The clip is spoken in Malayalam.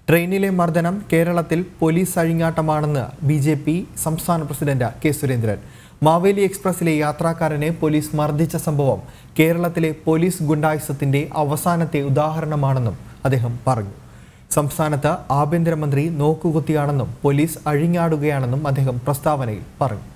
ട്രെയിനിലെ മർദ്ദനം കേരളത്തിൽ പോലീസ് അഴിഞ്ഞാട്ടമാണെന്ന് BJP സംസ്ഥാന പ്രസിഡന്റ് കെ സുരേന്ദ്രൻ. മാവേലി എക്സ്പ്രസിലെ യാത്രക്കാരനെ പോലീസ് മർദ്ദിച്ച സംഭവം കേരളത്തിലെ പോലീസ് ഗുണ്ടായിസത്തിന്റെ അവസാനത്തെ ഉദാഹരണമാണെന്നും അദ്ദേഹം പറഞ്ഞു. സംസ്ഥാനത്ത് ആഭ്യന്തരമന്ത്രി നോക്കുകുത്തിയാണെന്നും പോലീസ് അഴിഞ്ഞാടുകയാണെന്നും അദ്ദേഹം പ്രസ്താവനയിൽ പറഞ്ഞു.